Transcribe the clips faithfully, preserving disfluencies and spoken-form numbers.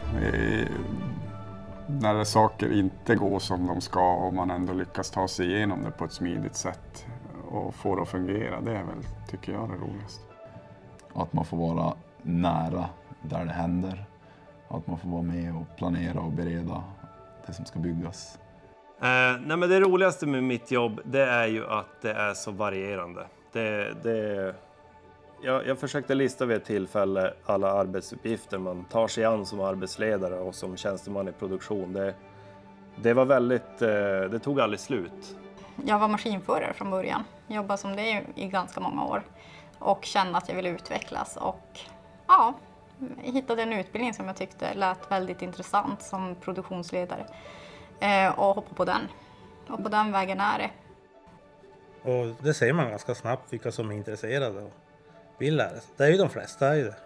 Eh, när saker inte går som de ska och man ändå lyckas ta sig igenom det på ett smidigt sätt och få det att fungera, det är väl, tycker jag, det roligaste. Att man får vara nära där det händer. Att man får vara med och planera och bereda det som ska byggas. Eh, nej men det roligaste med mitt jobb, det är ju att det är så varierande. Det, det, jag, jag försökte lista vid ett tillfälle alla arbetsuppgifter man tar sig an som arbetsledare och som tjänsteman i produktion. Det, det var väldigt, eh, det tog aldrig slut. Jag var maskinförare från början. Jobbade som det i ganska många år. Och kände att jag ville utvecklas. Och ja, hittade en utbildning som jag tyckte lät väldigt intressant som produktionsledare. Eh, och hoppade på den. Och på den vägen är det. Och det ser man ganska snabbt vilka som är intresserade och vill lära sig. Det är ju de flesta är ju det.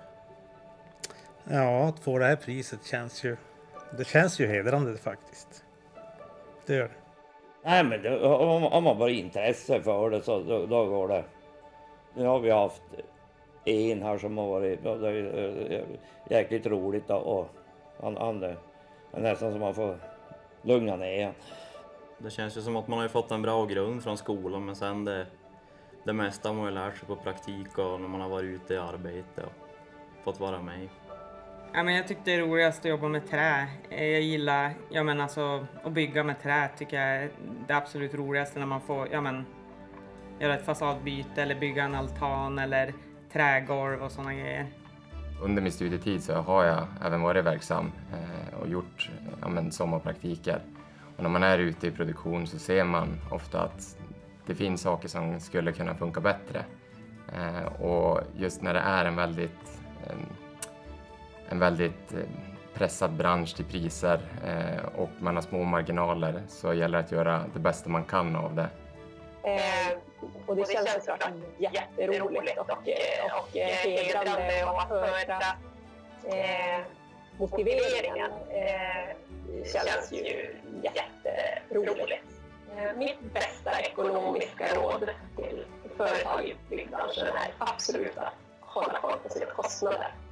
Ja, att få det här priset känns ju, det känns ju hedrande faktiskt. Det gör det. Nej, men det, om, om man bara intresse för det så då, då går det. Nu har vi haft en här som har varit det är jäkligt roligt och han, han är nästan som man får lugna ner. Det känns ju som att man har fått en bra grund från skolan, men sen det, det mesta har man ju lärt sig på praktik och när man har varit ute i arbete och fått vara med. Ja, men jag tyckte det är roligast att jobba med trä. Jag gillar ja, men alltså, att bygga med trä tycker jag är det absolut roligaste när man får ja, men, göra ett fasadbyte eller bygga en altan eller trägolv och sådana grejer. Under min studietid så har jag även varit verksam eh, och gjort ja, men, sommarpraktiker. Och när man är ute i produktion så ser man ofta att det finns saker som skulle kunna funka bättre. Eh, och just när det är en väldigt, en, en väldigt pressad bransch till priser eh, och man har små marginaler så gäller det att göra det bästa man kan av det. Eh, och det känns såklart jätteroligt och, och, och hedrande och att höra eh, motiveringen eh, känns ju jätteroligt. Eh, mitt bästa ekonomiska råd till företag i byggbranschen är absolut att hålla koll på sina kostnader.